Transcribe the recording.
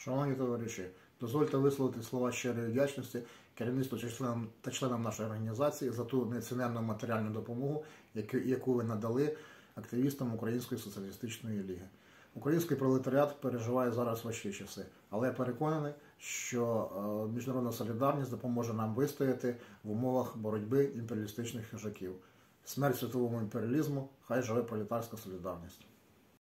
Шановні товариші, дозвольте висловити слова щирої вдячності керівництву та членам нашої організації за ту неоціненну матеріальну допомогу, яку ви надали активістам Української соціалістичної ліги. Український пролетаріат переживає зараз важкі часи, але я переконаний, що міжнародна солідарність допоможе нам вистояти в умовах боротьби імперіалістичних хижаків. Смерть світовому імперіалізму, хай живе пролетарська солідарність.